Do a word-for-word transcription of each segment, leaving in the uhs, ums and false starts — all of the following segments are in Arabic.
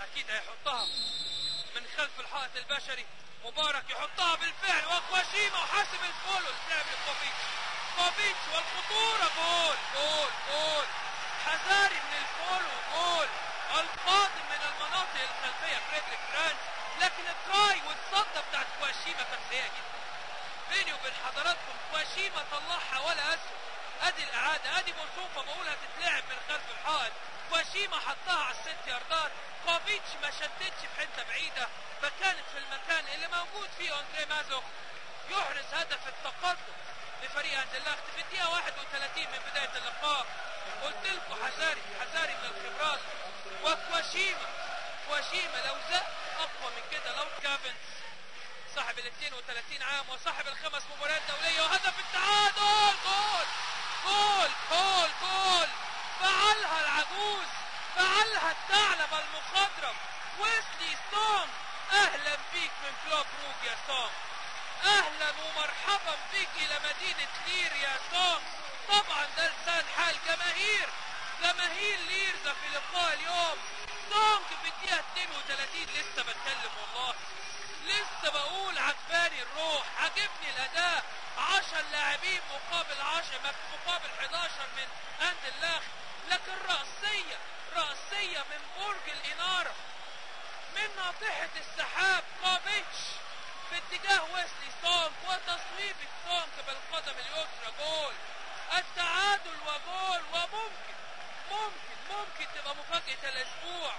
اكيد هيحطها من خلف الحائط البشري. مبارك يحطها بالفعل، وكواشيما وحاسم الفولو لعب لكوفيتش. كوفيتش والخطورة، جول جول جول. حذاري من الفولو، جول القادم من المناطق الخلفية فريدريك فرانس، لكن التراي والصدة بتاعت كواشيما كانت سيئة جدا. بيني وبين حضراتكم كواشيما طلعها ولا اسود. ادي الاعادة، ادي موصوفة بقولها تتلعب من خلف الحائط. كواشيما حطها على الست ياردات. كوفيتش ما شدتش في حتة بعيدة، فكانت في المكان اللي موجود فيه اندري مازوخ يحرز هدف التقدم لفريق اندرلخت في الدقيقة واحد وثلاثين من بداية اللقاء. قلت لكم حذاري حذاري من الخبرات. وكواشيما كواشيما لو زق اقوى من كده، لو كافنز صاحب ال اثنين وثلاثين عام وصاحب الخمس مباريات دولية وهدف التعادل، جول جول جول جول. فعلها العجوز، فعلها الثعلب المخضرم ويسلي سونغ. اهلا بيك من كلوب روج يا سونغ، اهلا ومرحبا بيك الى مدينة لير يا سونغ. طبعا ده لسان حال جماهير جماهير ليرزا في لقاء اليوم. سونغ في الدقيقة اثنين وثلاثين لسه بتكلم والله، لسه بقول عجباني الروح، عجبني الاداء. عشر لاعبين مقابل عشر مقابل حداشر من اندرلخت، لكن رأسية رأسية من برج الإنارة من ناطحة السحاب. كوفيتش في اتجاه ويسلي سونغ وتصويب سونغ بالقدم اليسرى، جول التعادل وجول. وممكن ممكن ممكن تبقى مفاجأة الأسبوع،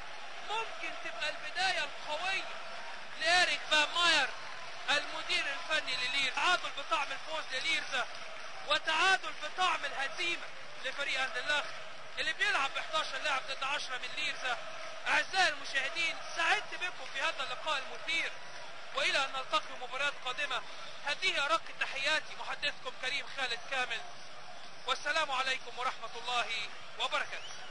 ممكن تبقى البداية القوية لإيريك فان ماير المدير الفني لليرزا. تعادل بطعم الفوز لليرزا وتعادل بطعم الهزيمة لفريق اندرلخت اللي بيلعب ب احداشر لاعب ضد عشرة من ليرزا. اعزائي المشاهدين، سعدت بكم في هذا اللقاء المثير، والى ان نلتقي مباريات قادمة. هذه ارق تحياتي، محدثكم كريم خالد كامل، والسلام عليكم ورحمة الله وبركاته.